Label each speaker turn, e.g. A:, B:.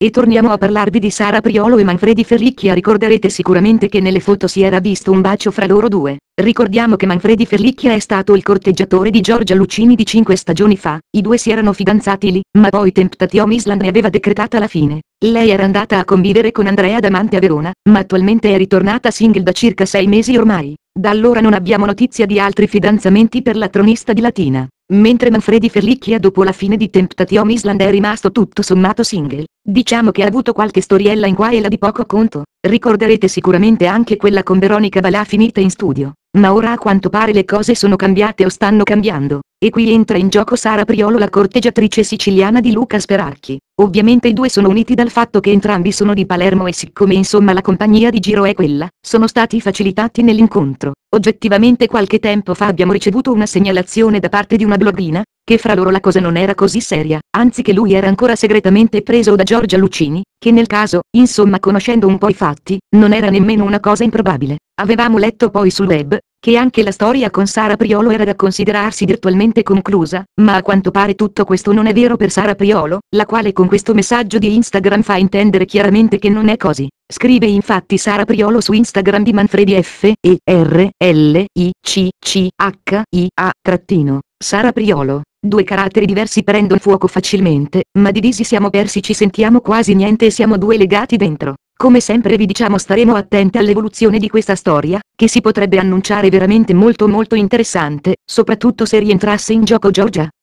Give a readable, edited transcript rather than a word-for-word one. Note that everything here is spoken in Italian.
A: e torniamo a parlarvi di Sara Priolo e Manfredi Ferlicchia. Ricorderete sicuramente che nelle foto si era visto un bacio fra loro due. Ricordiamo che Manfredi Ferlicchia è stato il corteggiatore di Giorgia Lucchini di 5 stagioni fa. I due si erano fidanzati lì, ma poi Temptation Island ne aveva decretata la fine. Lei era andata a convivere con Andrea Damante a Verona, ma attualmente è ritornata single da circa 6 mesi ormai. Da allora non abbiamo notizia di altri fidanzamenti per la tronista di Latina, mentre Manfredi Ferlicchia dopo la fine di Temptation Island è rimasto tutto sommato single. Diciamo che ha avuto qualche storiella in qua e là di poco conto. Ricorderete sicuramente anche quella con Veronica Balà finita in studio, ma ora a quanto pare le cose sono cambiate o stanno cambiando, e qui entra in gioco Sara Priolo, la corteggiatrice siciliana di Luca Speracchi. Ovviamente i due sono uniti dal fatto che entrambi sono di Palermo e siccome insomma la compagnia di giro è quella, sono stati facilitati nell'incontro. Oggettivamente qualche tempo fa abbiamo ricevuto una segnalazione da parte di una bloggina, che fra loro la cosa non era così seria, anzi che lui era ancora segretamente preso da Giorgia Lucchini, che nel caso, insomma conoscendo un po' i fatti, non era nemmeno una cosa improbabile. Avevamo letto poi sul web, che anche la storia con Sara Priolo era da considerarsi virtualmente conclusa, ma a quanto pare tutto questo non è vero per Sara Priolo, la quale con questo messaggio di Instagram fa intendere chiaramente che non è così. Scrive infatti Sara Priolo su Instagram di Manfredi FERLICCHIA Sara Priolo. Due caratteri diversi prendono fuoco facilmente, ma divisi siamo persi, ci sentiamo quasi niente e siamo due legati dentro. Come sempre vi diciamo staremo attenti all'evoluzione di questa storia, che si potrebbe annunciare veramente molto interessante, soprattutto se rientrasse in gioco Giorgia.